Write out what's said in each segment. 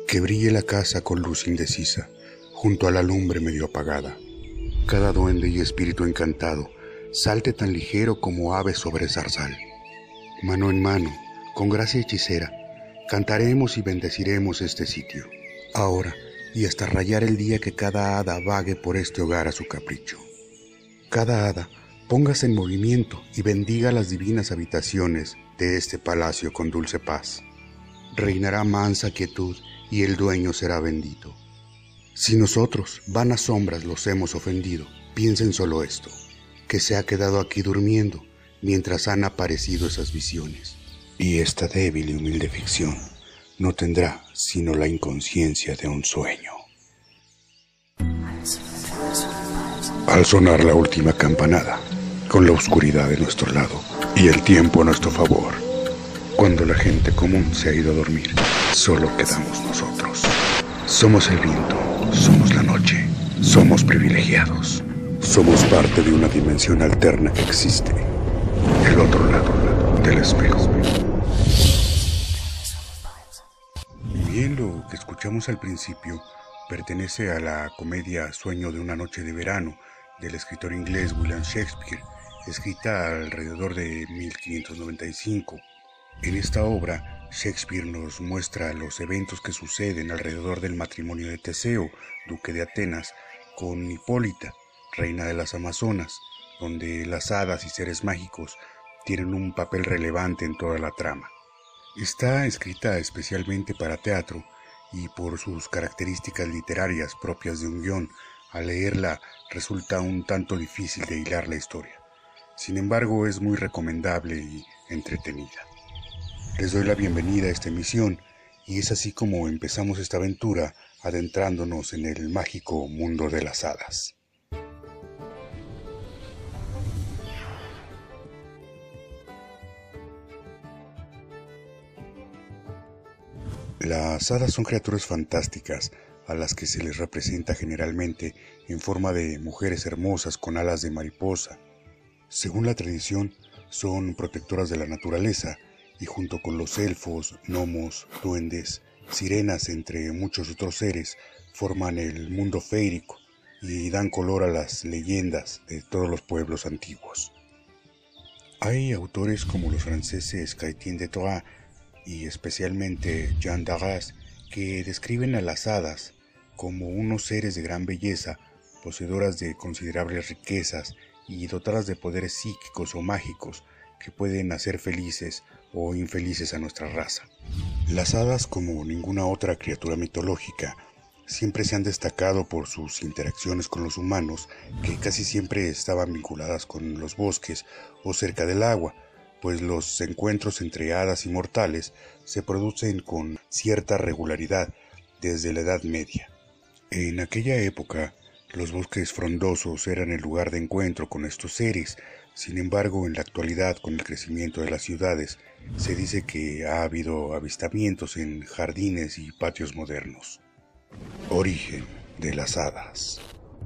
Que brille la casa con luz indecisa, junto a la lumbre medio apagada. Cada duende y espíritu encantado salte tan ligero como ave sobre zarzal. Mano en mano, con gracia hechicera, cantaremos y bendeciremos este sitio. Ahora, y hasta rayar el día que cada hada vague por este hogar a su capricho. Cada hada, póngase en movimiento y bendiga las divinas habitaciones de este palacio con dulce paz. Reinará mansa quietud y el dueño será bendito. Si nosotros, vanas sombras, los hemos ofendido, piensen solo esto, que se ha quedado aquí durmiendo mientras han aparecido esas visiones. Y esta débil y humilde ficción no tendrá sino la inconsciencia de un sueño. Al sonar la última campanada, con la oscuridad de nuestro lado y el tiempo a nuestro favor, cuando la gente común se ha ido a dormir, solo quedamos nosotros. Somos el viento, somos la noche, somos privilegiados. Somos parte de una dimensión alterna que existe, el otro lado del espejo. Bien, lo que escuchamos al principio pertenece a la comedia Sueño de una noche de verano del escritor inglés William Shakespeare, escrita alrededor de 1595. En esta obra, Shakespeare nos muestra los eventos que suceden alrededor del matrimonio de Teseo, duque de Atenas, con Hipólita, reina de las Amazonas, donde las hadas y seres mágicos tienen un papel relevante en toda la trama. Está escrita especialmente para teatro y por sus características literarias propias de un guión, al leerla resulta un tanto difícil de hilar la historia. Sin embargo, es muy recomendable y entretenida. Les doy la bienvenida a esta emisión y es así como empezamos esta aventura adentrándonos en el mágico mundo de las hadas. Las hadas son criaturas fantásticas a las que se les representa generalmente en forma de mujeres hermosas con alas de mariposa. Según la tradición, son protectoras de la naturaleza y junto con los elfos, gnomos, duendes, sirenas, entre muchos otros seres, forman el mundo féerico y dan color a las leyendas de todos los pueblos antiguos. Hay autores como los franceses Chrétien de Troyes y especialmente Jean d'Arras que describen a las hadas como unos seres de gran belleza, poseedoras de considerables riquezas y dotadas de poderes psíquicos o mágicos que pueden hacer felices o infelices a nuestra raza. Las hadas, como ninguna otra criatura mitológica, siempre se han destacado por sus interacciones con los humanos, que casi siempre estaban vinculadas con los bosques o cerca del agua, pues los encuentros entre hadas y mortales se producen con cierta regularidad desde la Edad Media. En aquella época, los bosques frondosos eran el lugar de encuentro con estos seres. Sin embargo, en la actualidad, con el crecimiento de las ciudades, se dice que ha habido avistamientos en jardines y patios modernos. Origen de las hadas.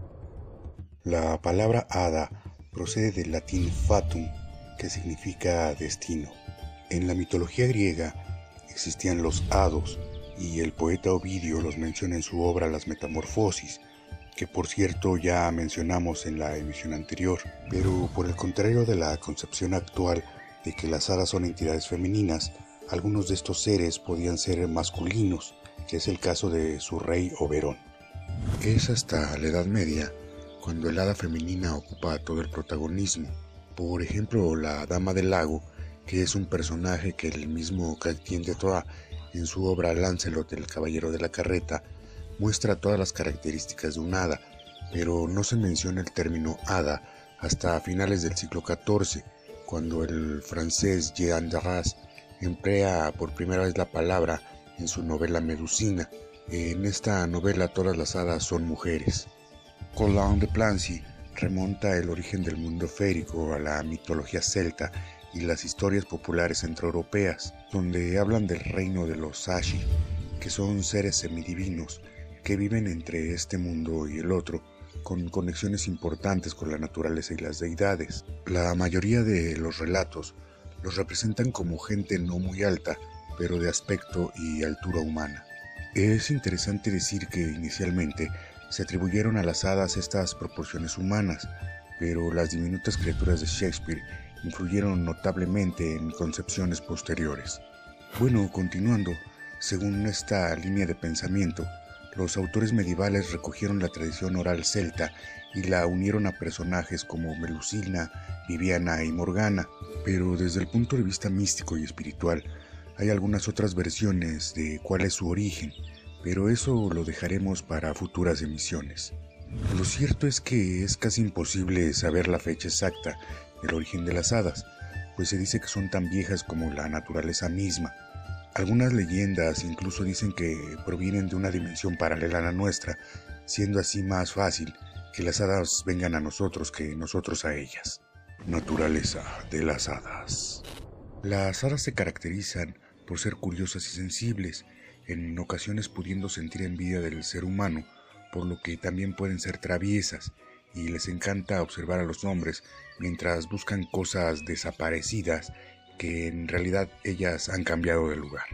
La palabra hada procede del latín fatum, que significa destino. En la mitología griega existían los hados, y el poeta Ovidio los menciona en su obra Las Metamorfosis, que por cierto ya mencionamos en la emisión anterior, pero por el contrario de la concepción actual de que las hadas son entidades femeninas, algunos de estos seres podían ser masculinos, que es el caso de su rey Oberón. Es hasta la Edad Media cuando el hada femenina ocupa todo el protagonismo. Por ejemplo, la Dama del Lago, que es un personaje que el mismo Chrétien de Troyes en su obra Lancelot, el caballero de la carreta, muestra todas las características de un hada, pero no se menciona el término hada hasta finales del siglo XIV, cuando el francés Jean d'Arras emplea por primera vez la palabra en su novela Medusina. En esta novela todas las hadas son mujeres. Colin de Plancy remonta el origen del mundo férico a la mitología celta y las historias populares centroeuropeas, donde hablan del reino de los Sashi, que son seres semidivinos que viven entre este mundo y el otro, con conexiones importantes con la naturaleza y las deidades. La mayoría de los relatos los representan como gente no muy alta, pero de aspecto y altura humana. Es interesante decir que inicialmente se atribuyeron a las hadas estas proporciones humanas, pero las diminutas criaturas de Shakespeare influyeron notablemente en concepciones posteriores. Bueno, continuando, según esta línea de pensamiento, los autores medievales recogieron la tradición oral celta y la unieron a personajes como Melusina, Viviana y Morgana, pero desde el punto de vista místico y espiritual, hay algunas otras versiones de cuál es su origen, pero eso lo dejaremos para futuras emisiones. Lo cierto es que es casi imposible saber la fecha exacta del origen de las hadas, pues se dice que son tan viejas como la naturaleza misma. Algunas leyendas incluso dicen que provienen de una dimensión paralela a la nuestra, siendo así más fácil que las hadas vengan a nosotros que nosotros a ellas. Naturaleza de las hadas. Las hadas se caracterizan por ser curiosas y sensibles, en ocasiones pudiendo sentir envidia del ser humano, por lo que también pueden ser traviesas, y les encanta observar a los hombres mientras buscan cosas desaparecidas que en realidad ellas han cambiado de lugar.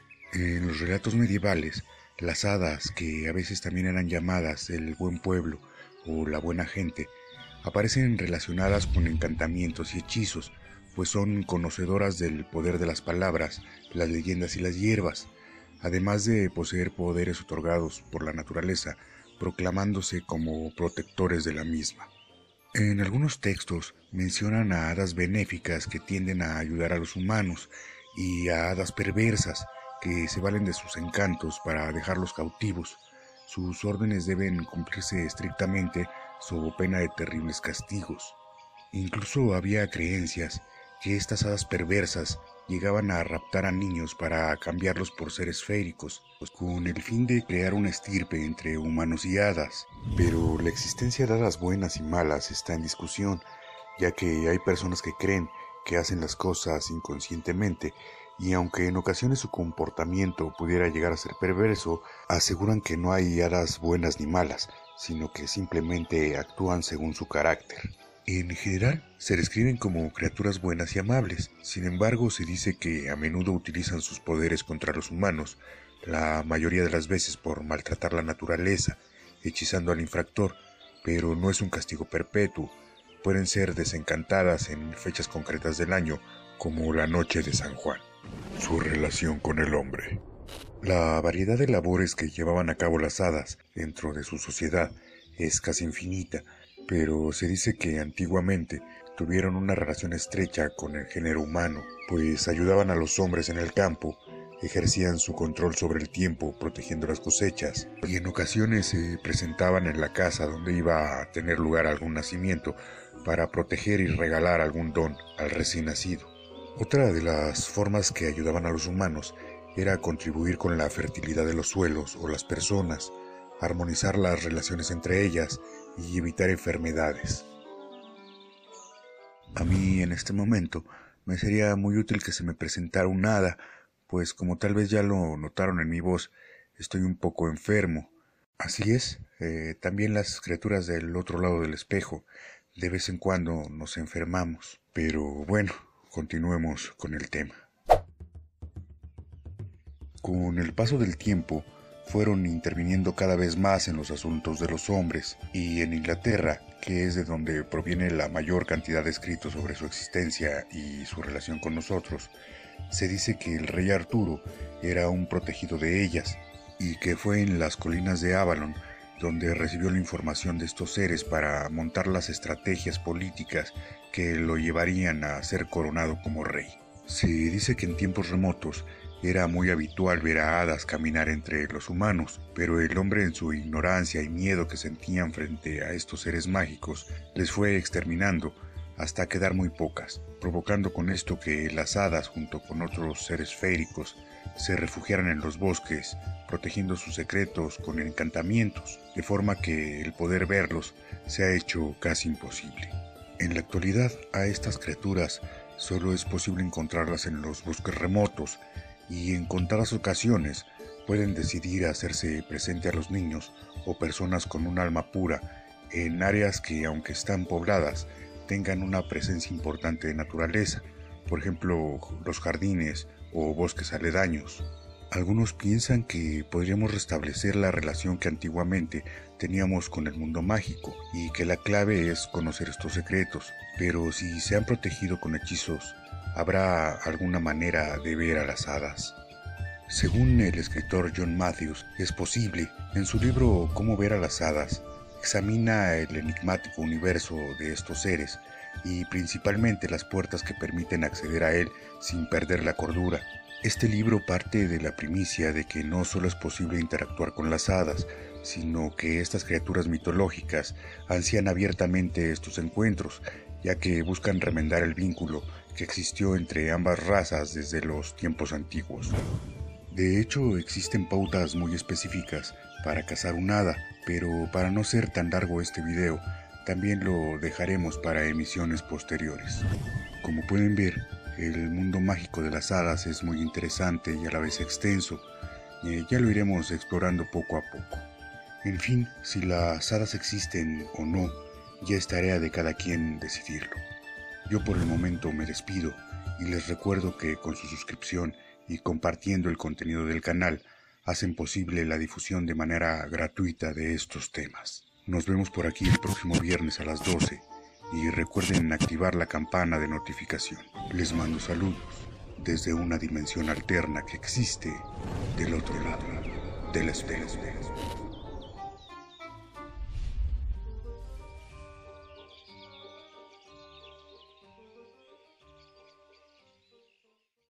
En los relatos medievales, las hadas, que a veces también eran llamadas el buen pueblo o la buena gente, aparecen relacionadas con encantamientos y hechizos, pues son conocedoras del poder de las palabras, las leyendas y las hierbas, además de poseer poderes otorgados por la naturaleza, proclamándose como protectores de la misma. En algunos textos mencionan a hadas benéficas que tienden a ayudar a los humanos y a hadas perversas que se valen de sus encantos para dejarlos cautivos. Sus órdenes deben cumplirse estrictamente sob pena de terribles castigos. Incluso había creencias que estas hadas perversas llegaban a raptar a niños para cambiarlos por seres féricos, con el fin de crear una estirpe entre humanos y hadas. Pero la existencia de hadas buenas y malas está en discusión, ya que hay personas que creen que hacen las cosas inconscientemente, y aunque en ocasiones su comportamiento pudiera llegar a ser perverso, aseguran que no hay hadas buenas ni malas, sino que simplemente actúan según su carácter. En general, se describen como criaturas buenas y amables. Sin embargo, se dice que a menudo utilizan sus poderes contra los humanos, la mayoría de las veces por maltratar la naturaleza, hechizando al infractor, pero no es un castigo perpetuo. Pueden ser desencantadas en fechas concretas del año, como la noche de San Juan. Su relación con el hombre. La variedad de labores que llevaban a cabo las hadas dentro de su sociedad es casi infinita, pero se dice que antiguamente tuvieron una relación estrecha con el género humano, pues ayudaban a los hombres en el campo, ejercían su control sobre el tiempo protegiendo las cosechas, y en ocasiones se presentaban en la casa donde iba a tener lugar algún nacimiento para proteger y regalar algún don al recién nacido. Otra de las formas que ayudaban a los humanos era contribuir con la fertilidad de los suelos o las personas, armonizar las relaciones entre ellas y evitar enfermedades. A mí en este momento me sería muy útil que se me presentara un hada, pues como tal vez ya lo notaron en mi voz, estoy un poco enfermo. Así es, también las criaturas del otro lado del espejo, de vez en cuando nos enfermamos. Pero bueno, continuemos con el tema. Con el paso del tiempo, fueron interviniendo cada vez más en los asuntos de los hombres, y en Inglaterra, que es de donde proviene la mayor cantidad de escritos sobre su existencia y su relación con nosotros, se dice que el rey Arturo era un protegido de ellas, y que fue en las colinas de Avalon donde recibió la información de estos seres para montar las estrategias políticas que lo llevarían a ser coronado como rey. Se dice que en tiempos remotos era muy habitual ver a hadas caminar entre los humanos, pero el hombre en su ignorancia y miedo que sentían frente a estos seres mágicos les fue exterminando hasta quedar muy pocas, provocando con esto que las hadas junto con otros seres féricos se refugiaran en los bosques, protegiendo sus secretos con encantamientos, de forma que el poder verlos se ha hecho casi imposible. En la actualidad a estas criaturas solo es posible encontrarlas en los bosques remotos, y en contadas ocasiones pueden decidir hacerse presente a los niños o personas con un alma pura en áreas que, aunque están pobladas, tengan una presencia importante de naturaleza, por ejemplo los jardines o bosques aledaños. Algunos piensan que podríamos restablecer la relación que antiguamente teníamos con el mundo mágico y que la clave es conocer estos secretos, pero si se han protegido con hechizos, ¿habrá alguna manera de ver a las hadas? Según el escritor John Matthews, es posible. En su libro Cómo ver a las hadas, examina el enigmático universo de estos seres y principalmente las puertas que permiten acceder a él sin perder la cordura. Este libro parte de la primicia de que no solo es posible interactuar con las hadas, sino que estas criaturas mitológicas ansían abiertamente estos encuentros, ya que buscan remendar el vínculo que existió entre ambas razas desde los tiempos antiguos. De hecho, existen pautas muy específicas para cazar un hada, pero para no ser tan largo este video, también lo dejaremos para emisiones posteriores. Como pueden ver, el mundo mágico de las hadas es muy interesante y a la vez extenso. Ya lo iremos explorando poco a poco. En fin, si las hadas existen o no, ya es tarea de cada quien decidirlo. Yo por el momento me despido y les recuerdo que con su suscripción y compartiendo el contenido del canal hacen posible la difusión de manera gratuita de estos temas. Nos vemos por aquí el próximo viernes a las 12 y recuerden activar la campana de notificación. Les mando saludos desde una dimensión alterna que existe del otro lado del espejo.